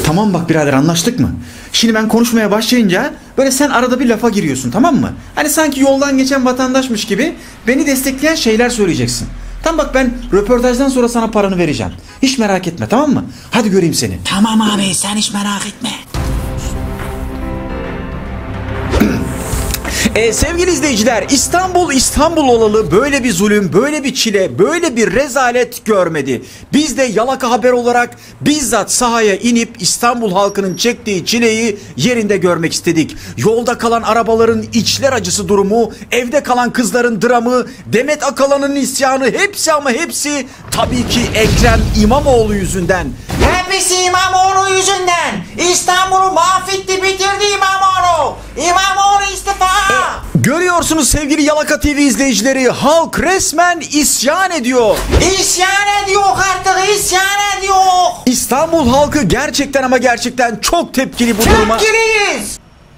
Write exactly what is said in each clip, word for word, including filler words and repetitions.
Tamam bak birader, anlaştık mı? Şimdi ben konuşmaya başlayınca böyle sen arada bir lafa giriyorsun, tamam mı? Hani sanki yoldan geçen vatandaşmış gibi beni destekleyen şeyler söyleyeceksin. Tamam bak, ben röportajdan sonra sana paranı vereceğim. Hiç merak etme, tamam mı? Hadi göreyim seni. Tamam abi, sen hiç merak etme. Ee, sevgili izleyiciler, İstanbul İstanbul olalı böyle bir zulüm, böyle bir çile, böyle bir rezalet görmedi. Biz de Yalaka Haber olarak bizzat sahaya inip İstanbul halkının çektiği çileyi yerinde görmek istedik. Yolda kalan arabaların içler acısı durumu, evde kalan kızların dramı, Demet Akalın'ın isyanı, hepsi ama hepsi tabii ki Ekrem İmamoğlu yüzünden. Hepsi İmamoğlu yüzünden. İstanbul'u mahvetti, bitirdi İmamoğlu. İmamoğlu istifa. Görüyorsunuz sevgili Yalaka T V izleyicileri, halk resmen isyan ediyor. İsyan ediyor artık, isyan ediyor. İstanbul halkı gerçekten ama gerçekten çok tepkili bu duruma. Tepkiliyiz.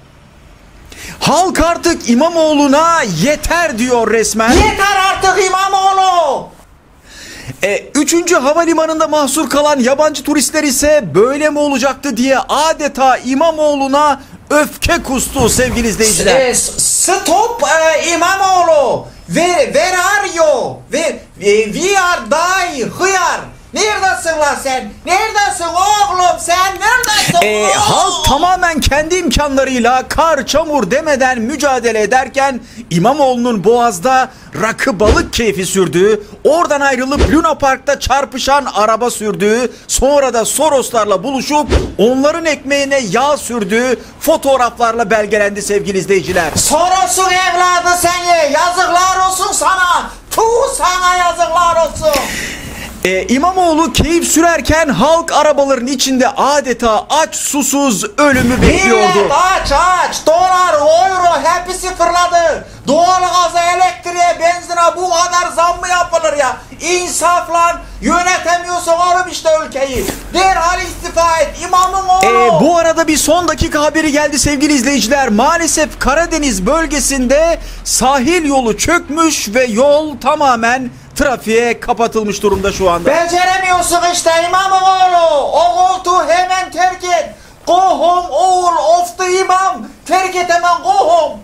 Halk artık İmamoğlu'na yeter diyor resmen. Yeter artık İmamoğlu. E, üçüncü havalimanında mahsur kalan yabancı turistler ise böyle mi olacaktı diye adeta İmamoğlu'na öfke kustu sevgili izleyiciler. E, stop e, İmamoğlu. Where, where are you? Where, e, we are die here. Neredesin lan sen? Neredesin oğlum sen? Neredesin? E, halk tamamen kendi imkanlarıyla kar çamur demeden mücadele ederken İmamoğlu'nun Boğaz'da rakı balık keyfi sürdüğü, oradan ayrılıp Luna Park'ta çarpışan araba sürdüğü, sonra da Soroslarla buluşup onların ekmeğine yağ sürdüğü fotoğraflarla belgelendi sevgili izleyiciler. Soros'un evladı seni, yazıklar olsun sana. Tuğ sana, yazıklar olsun. Ee, İmamoğlu keyif sürerken halk arabaların içinde adeta aç susuz ölümü bekliyordu. Millet aç aç, dolar, euro hepsi fırladı. Doğalgaza, elektriğe, benzine bu kadar zam mı yapılır ya? İnsafla yönetemiyorsun oğlum işte ülkeyi. Derhal istifa et İmamoğlu. Ee, bu arada bir son dakika haberi geldi sevgili izleyiciler. Maalesef Karadeniz bölgesinde sahil yolu çökmüş ve yol tamamen trafiğe kapatılmış durumda şu anda. Beceremiyorsun işte İmamoğlu. O koltuğu hemen terk et. Go home oğul of the imam. Terk et hemen, go home.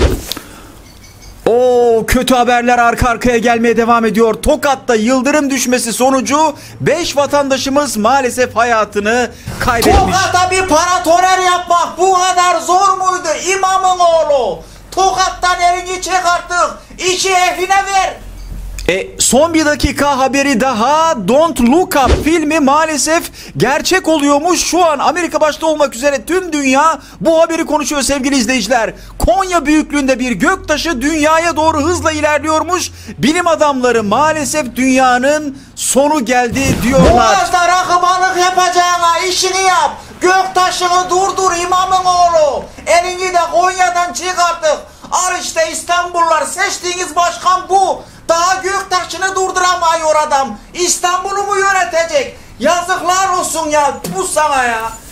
Oo, kötü haberler arka arkaya gelmeye devam ediyor. Tokat'ta yıldırım düşmesi sonucu beş vatandaşımız maalesef hayatını kaybetmiş. Tokat'a bir paratoner yapmak bu kadar zor muydu İmamoğlu? Tokat'tan elini çek artık. İşi ehline ver. E, son bir dakika haberi daha. Don't Look Up filmi maalesef gerçek oluyormuş. Şu an Amerika başta olmak üzere tüm dünya bu haberi konuşuyor sevgili izleyiciler. Konya büyüklüğünde bir göktaşı dünyaya doğru hızla ilerliyormuş. Bilim adamları maalesef dünyanın sonu geldi diyorlar. Boğaz'da rakı balık yapacağına işini yap. Göktaşını durdur İmamoğlu. Elini de Konya'dan çık artık. Al işte İstanbullular, seçtiğiniz başkan bu. Daha Göktaş'ını durduramıyor adam. İstanbul'u mu yönetecek? Yazıklar olsun ya, bu sana ya.